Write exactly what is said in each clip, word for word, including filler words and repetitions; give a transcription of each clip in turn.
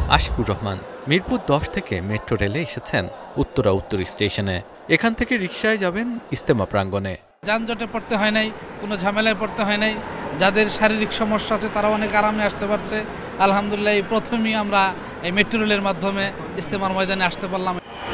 আশিকুর রহমান। মিরপুর দশ থেকে মেট্রো রেলে এসেছেন উত্তরা উত্তর স্টেশনে। এখান থেকে রিকশায় যাবেন ইজতেমা প্রাঙ্গণে। যানজটে পড়তে হয় নাই, কোনো ঝামেলায় পড়তে হয় নাই। যাদের শারীরিক সমস্যা আছে তারা অনেক আরামে আসতে পারছে। আলহামদুলিল্লাহ, এই প্রথমেই আমরা এই মেট্রো রেলের মাধ্যমে ইজতেমার ময়দানে আসতে পারলাম।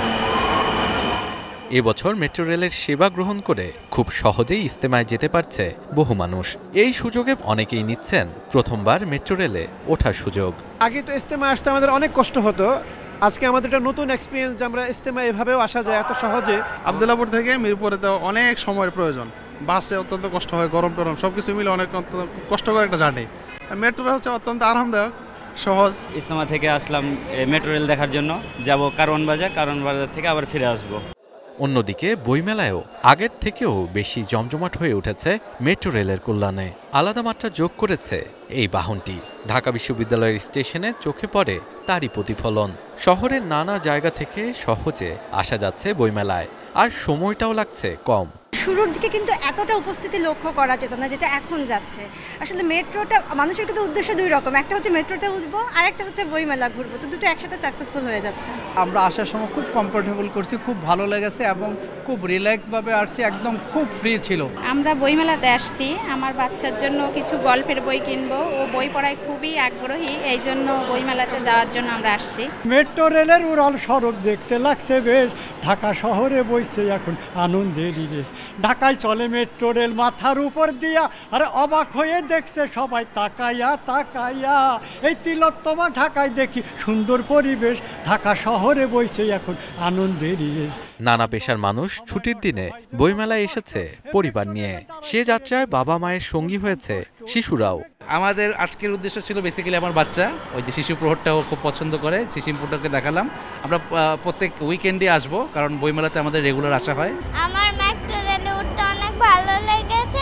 এবছর মেট্রো রেলের সেবা গ্রহণ করে খুব সহজেই ইজতেমায় যেতে পারছে বহু মানুষ। এই সুযোগে অনেকেই নিচ্ছেন প্রথমবার মেট্রো রেলে ওঠার সুযোগ। আগে তো ইজতেমায় আসতে আমাদের অনেক কষ্ট হতো, আজকে আমাদের একটা নতুন এক্সপিরিয়েন্স যে আমরা ইজতেমায় এভাবেও আসা যায় এত সহজে। আবদুল্লাহপুর থেকে মিরপুরে তো অনেক সময়ের প্রয়োজন, বাসে অত্যন্ত কষ্ট হয়, গরম টরম সব কিছু মিলে অনেক কষ্টকর একটা জার্নি। মেট্রো হচ্ছে অত্যন্ত আরামদায়ক, সহজ। ইজতেমা থেকে আসলাম মেট্রো রেল দেখার জন্য, যাব কারওয়ান বাজার, কারওয়ান বাজার থেকে আবার ফিরে আসবো। অন্যদিকে বইমেলায়ও আগের থেকেও বেশি জমজমাট হয়ে উঠেছে মেট্রো রেলের কল্যাণে। আলাদা মাত্রা যোগ করেছে এই বাহনটি। ঢাকা বিশ্ববিদ্যালয়ের স্টেশনে চোখে পড়ে তারই প্রতিফলন। শহরের নানা জায়গা থেকে সহজে আসা যাচ্ছে বইমেলায়, আর সময়টাও লাগছে কম। শুরুর দিকে কিন্তু এতটা উপস্থিতি লক্ষ্য করা যেত না যেটা এখন যাচ্ছে। আসলে মেট্রোটা মানুষের কিন্তু উদ্দেশ্য দুই রকম, একটা হচ্ছে মেট্রোতে উঠবো আর একটা হচ্ছে বইমেলা ঘুরবো, তো দুটো একসাথে সাকসেসফুল হয়ে যাচ্ছে। আমরা আসার সময় খুব কমফোর্টেবল করছি, খুব ভালো লেগেছে এবং খুব রিল্যাক্সভাবে আসছি, একদম খুব ফ্রি ছিল। আমরা বইমেলাতে আসছি, আমার বাচ্চার জন্য কিছু গল্পের বই কিনবো, ও বই পড়ায় খুবই আগ্রহী, এই জন্য বইমেলাতে যাওয়ার জন্য আমরা আসছি। মেট্রো রেলের উড়াল সড়ক দেখতে লাগছে বেশ, ঢাকা শহরে বইছে এখন আনন্দের রেশ। ঢাকায় চলে মেট্রো রেল মাথার উপর দিয়া, আরে অবাক হয়ে দেখছে সবাই তাকাইয়া তাকাইয়া। এই তিলোত্তমা ঢাকায় দেখি সুন্দর পরিবেশ, ঢাকা শহরে বইছে এখন আনন্দের রেশ। নানা পেশার মানুষ ছুটির দিনে বইমেলায় এসেছে পরিবার নিয়ে। সে যাত্রায় বাবা মায়ের সঙ্গী হয়েছে শিশুরাও। আমাদের আজকের উদ্দেশ্য ছিল বেসিক্যালি আমার বাচ্চা ওই যে শিশু প্রহরটাও খুব পছন্দ করে, শিশু প্রহরটাকে দেখালাম। আমরা প্রত্যেক উইকেন্ডে আসবো, কারণ বইমেলাতে আমাদের রেগুলার আসা হয়। আমার মেট্রো রেলে উঠতে অনেক ভালো লেগেছে।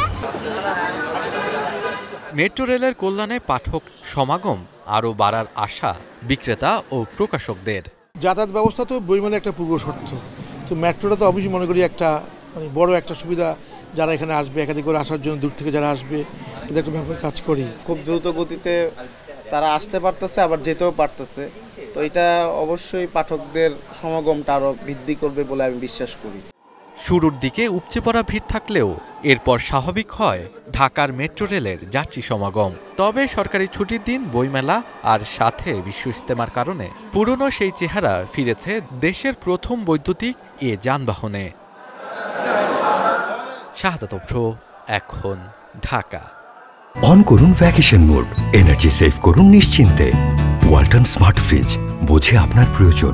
মেট্রো রেলের কল্যাণে পাঠক সমাগম আরও বাড়ার আশা বিক্রেতা ও প্রকাশকদের। যাতায়াত ব্যবস্থা তো বইমেলা একটা পূর্ব শর্ত, তো মেট্রোটা তো অবশ্যই মনে করি একটা মানে বড় একটা সুবিধা। যারা এখানে আসবে একাধিক করে আসার জন্য, দূর থেকে যারা আসবে, এদের একটা ব্যাপারে কাজ করি। খুব দ্রুত গতিতে তারা আসতে পারতেছে, আবার যেতেও পারতেছে, তো এটা অবশ্যই পাঠকদের সমাগমটা আরও বৃদ্ধি করবে বলে আমি বিশ্বাস করি। শুরুর দিকে উপচে পড়া ভিড় থাকলেও এরপর স্বাভাবিক হয় ঢাকার মেট্রো রেলের যাত্রী সমাগম। তবে সরকারি ছুটির দিন, বইমেলা আর সাথে বিশ্ব ইজতেমার কারণে পুরনো সেই চেহারা ফিরেছে দেশের প্রথম বৈদ্যুতিক এ যানবাহনে। শাহাদাত অভ্র, এখন, ঢাকা। অন করুন ভ্যাকেশন মোড, এনার্জি সেভ করুন নিশ্চিন্তে। ওয়ালটন স্মার্ট ফ্রিজ, বোঝে আপনার প্রয়োজন।